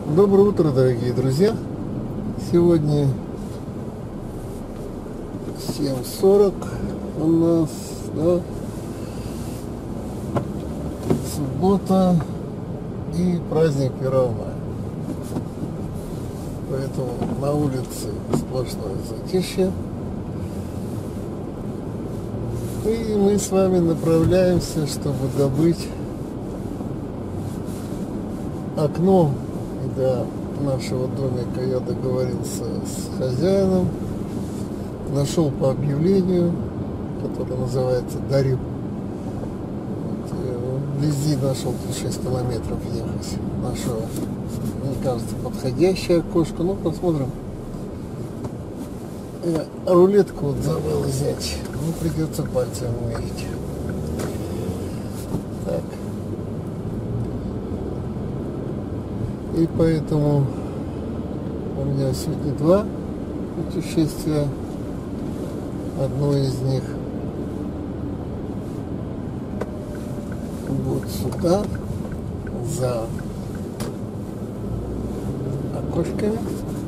Доброе утро, дорогие друзья! Сегодня 7:40 у нас, да, суббота и праздник 1 мая. Поэтому на улице сплошное затишье. И мы с вами направляемся, чтобы добыть окно до нашего домика. Я договорился с хозяином, нашел по объявлению, которое называется «Дарю». Вблизи нашел, тут 6 километров ехать. Нашел, мне кажется, подходящее окошко. Ну, посмотрим. Я рулетку вот забыл взять. Ну, придется пальцем мерить. Так. И поэтому у меня сегодня 2 путешествия. Одно из них вот сюда, за окошками.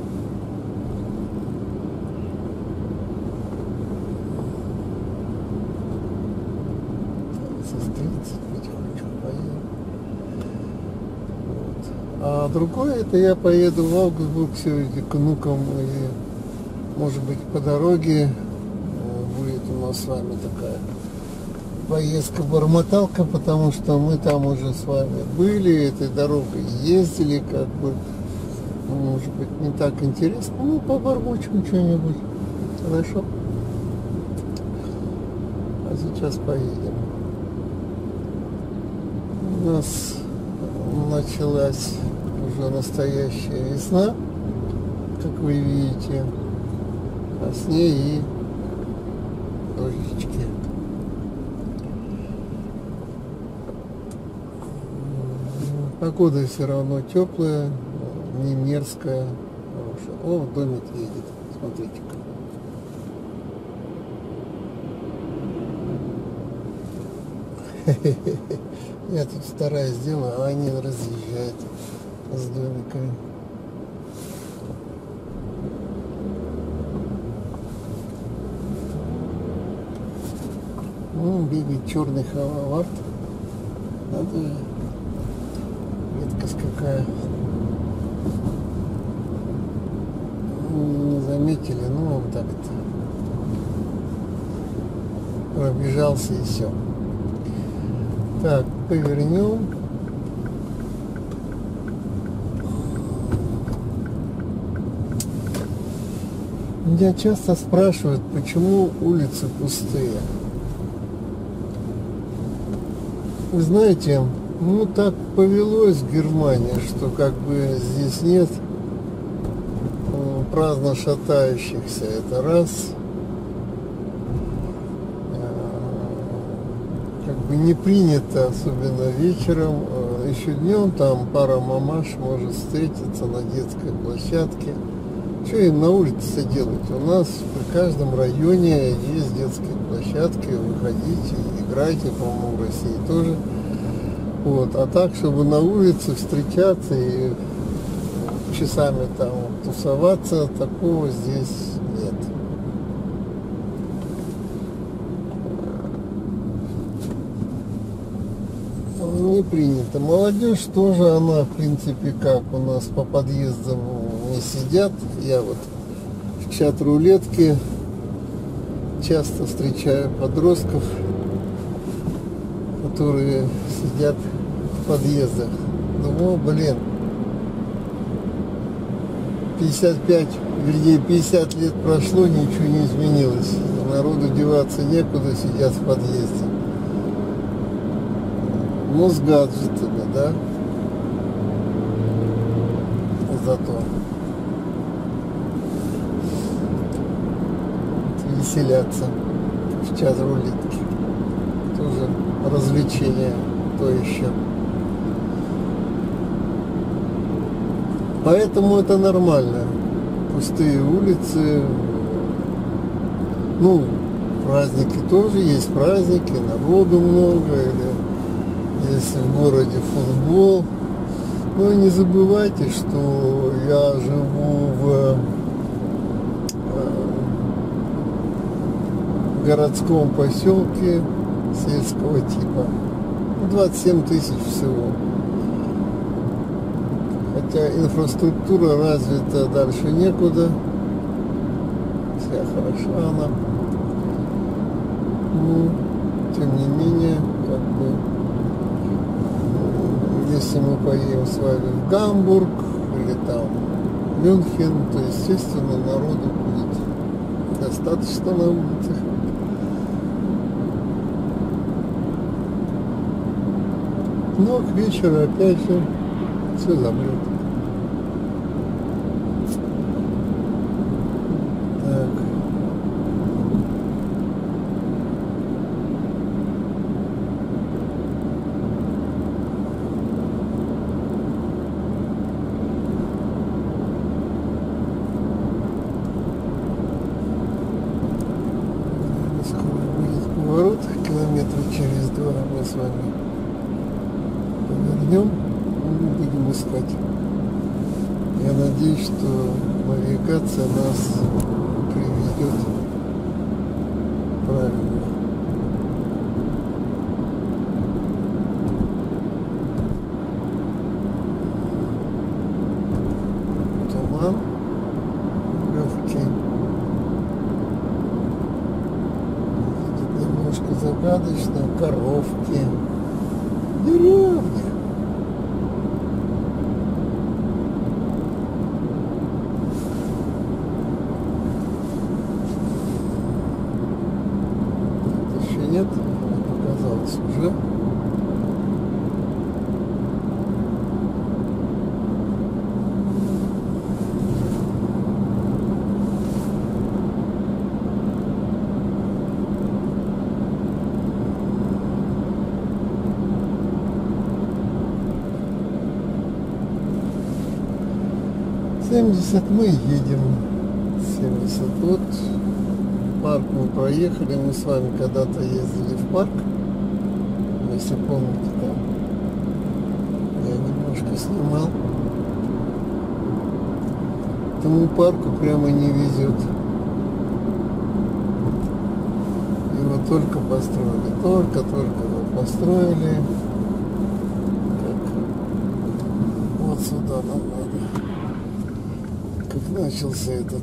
А другое, это я поеду в Аугсбург сегодня к внукам, и, может быть, по дороге будет у нас с вами такая поездка-бормоталка, потому что мы там уже с вами были, этой дорогой ездили, как бы, может быть, не так интересно, ну, побормочем что-нибудь, хорошо? А сейчас поедем. У нас началась уже настоящая весна, как вы видите, а с ней и дождички. Погода все равно теплая, не мерзкая, хорошая. О, домик едет, смотрите-ка. Я тут стараюсь сделать, а они разъезжают с домиками. Бегает черный халавард. Надо же. Редкость какая. Не заметили, ну вот так-то. Пробежался и все. Так, повернем. Меня часто спрашивают, почему улицы пустые. Вы знаете, ну так повелось в Германии, что как бы здесь нет праздно шатающихся. Это раз. Как бы не принято, особенно вечером. Еще днем там пара мамаш может встретиться на детской площадке. Что им на улице делать? У нас в каждом районе есть детские площадки, выходите, играйте, по-моему, в России тоже. Вот. А так, чтобы на улице встречаться и часами там тусоваться, такого здесь нет. Не принято. Молодежь тоже, она, в принципе, как у нас по подъездам не сидят. Я вот в чат-рулетке часто встречаю подростков, которые сидят в подъездах. Думаю, блин, 50 лет прошло, ничего не изменилось. Народу деваться некуда, сидят в подъезде. Ну, с гаджетами, да? Зато веселятся в чат-рулетке. Тоже развлечение то еще. Поэтому это нормально. Пустые улицы. Ну, праздники тоже есть праздники, народу много, или если в городе футбол, Но не забывайте, что я живу в городском поселке сельского типа. 27 тысяч всего. Хотя инфраструктура развита дальше некуда. Вся хороша она. Ну, тем не менее, как бы, если мы поедем с вами в Гамбург или там Мюнхен, то, естественно, народу будет достаточно на улицах. Но к вечеру опять же все замрет. Так. Скоро будет поворот, километра через 2 мы с вами повернем, будем искать. Я надеюсь, что навигация нас приведет правильно. Туман легкий. Немножко загадочно. Коровки. Деревня. Еще нет, показалось уже. Мы едем 70. Вот парк мы проехали. Мы с вами когда-то ездили в парк, если помните, там я немножко снимал. Тому парку прямо не везет. Его только построили, только его построили. Как вот сюда нам надо. Как начался этот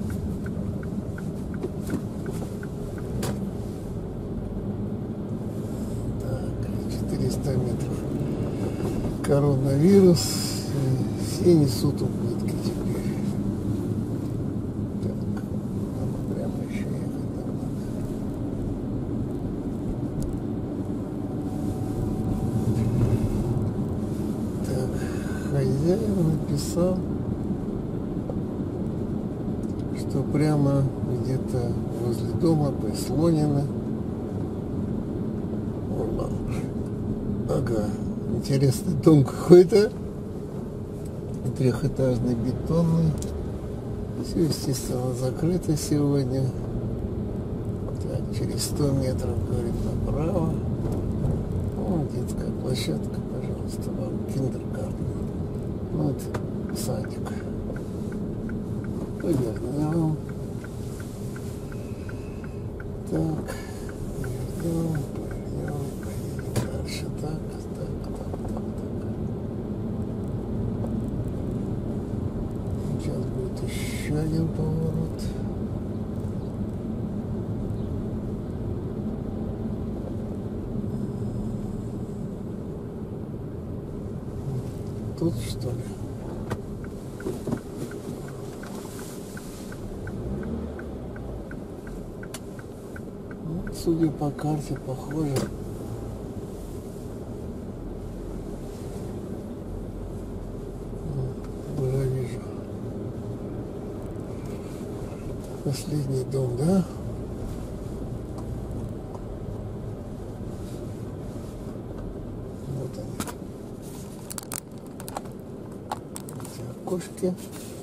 так, 400 метров. Коронавирус, все несут убытки теперь. Так, нам прямо еще ехать там надо. Так, хозяин написал, что прямо где-то возле дома прислонено. Ага, интересный дом какой-то. Трехэтажный, бетонный. Все, естественно, закрыто сегодня. Так, через 100 метров, говорит, направо. Вон детская площадка, пожалуйста, вам киндергартен. Вот садик. Повернем. Так, повернем, поедем дальше. Так. Сейчас будет еще один поворот. Тут что ли? Судя по карте, похоже. Уже вижу. Последний дом, да? Вот они. Эти окошки.